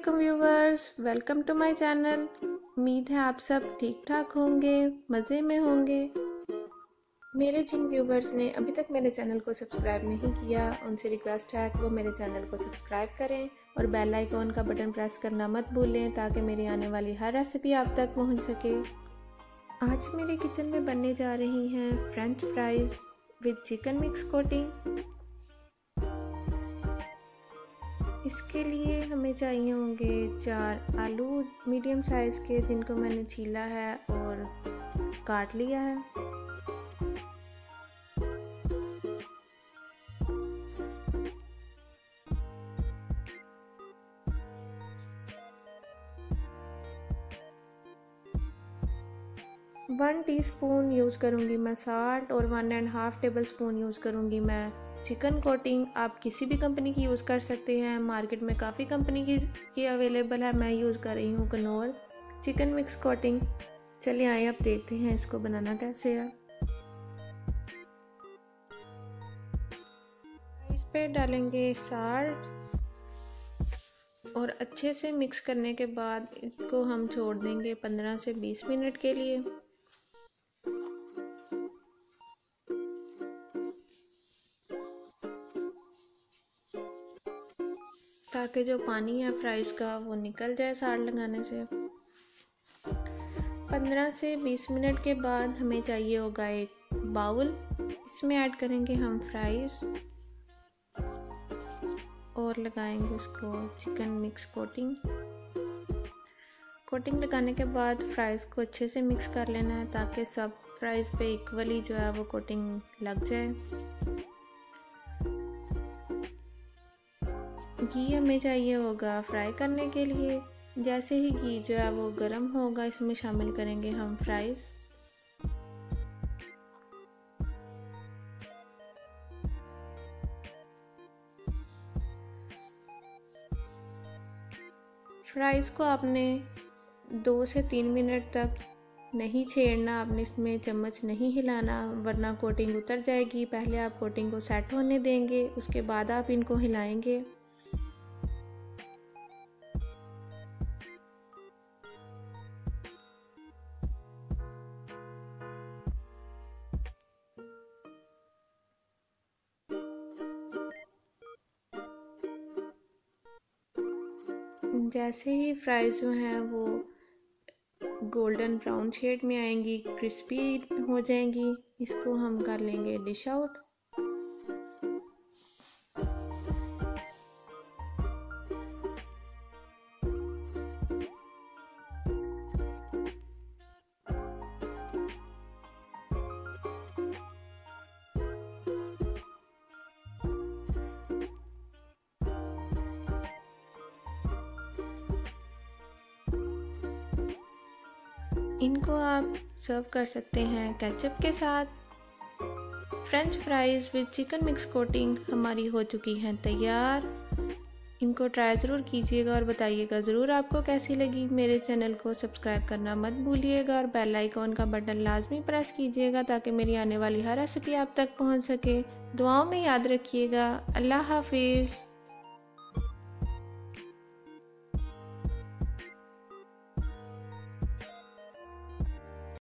वालेकुम viewers, welcome to my channel. उम्मीद है आप सब ठीक ठाक होंगे, मज़े में होंगे। मेरे जिन व्यूवर्स ने अभी तक मेरे चैनल को सब्सक्राइब नहीं किया, उनसे रिक्वेस्ट है कि वो मेरे चैनल को सब्सक्राइब करें और बेल आइकॉन का बटन प्रेस करना मत भूलें ताकि मेरी आने वाली हर रेसिपी आप तक पहुंच सके। आज मेरे किचन में बनने जा रही हैं French fries with chicken mix coating. इसके लिए हमें चाहिए होंगे 4 आलू मीडियम साइज़ के, जिनको मैंने छीला है और काट लिया है। वन टीस्पून यूज़ करूँगी मैं साल्ट और 1.5 टेबल स्पून यूज़ करूँगी मैं चिकन कोटिंग। आप किसी भी कंपनी की यूज़ कर सकते हैं, मार्केट में काफ़ी कंपनी की अवेलेबल है। मैं यूज़ कर रही हूँ कनौर चिकन मिक्स कोटिंग। चलिए आइए अब देखते हैं इसको बनाना कैसे है। इस पे डालेंगे साल्ट और अच्छे से मिक्स करने के बाद इसको हम छोड़ देंगे 15 से 20 मिनट के लिए। ताकि जो पानी है फ्राइज़ का वो निकल जाए साल्ट लगाने से। 15 से 20 मिनट के बाद हमें चाहिए होगा एक बाउल। इसमें ऐड करेंगे हम फ्राइज़ और लगाएंगे उसको चिकन मिक्स कोटिंग। कोटिंग लगाने के बाद फ्राइज़ को अच्छे से मिक्स कर लेना है ताकि सब फ्राइज़ पे इक्वली जो है वो कोटिंग लग जाए। घी हमें चाहिए होगा फ्राई करने के लिए। जैसे ही घी जो है वो गर्म होगा, इसमें शामिल करेंगे हम फ्राइज़। फ्राइज़ को आपने 2 से 3 मिनट तक नहीं छेड़ना, आपने इसमें चम्मच नहीं हिलाना वरना कोटिंग उतर जाएगी। पहले आप कोटिंग को सेट होने देंगे, उसके बाद आप इनको हिलाएंगे। जैसे ही फ्राइज़ जो हैं वो गोल्डन ब्राउन शेड में आएंगी, क्रिस्पी हो जाएंगी, इसको हम कर लेंगे डिश आउट। इनको आप सर्व कर सकते हैं केचप के साथ। French fries with chicken mix coating हमारी हो चुकी हैं तैयार। इनको ट्राई ज़रूर कीजिएगा और बताइएगा ज़रूर आपको कैसी लगी। मेरे चैनल को सब्सक्राइब करना मत भूलिएगा और बेल आइकॉन का बटन लाजमी प्रेस कीजिएगा ताकि मेरी आने वाली हर रेसिपी आप तक पहुंच सके। दुआओं में याद रखिएगा। अल्लाह हाफिज़।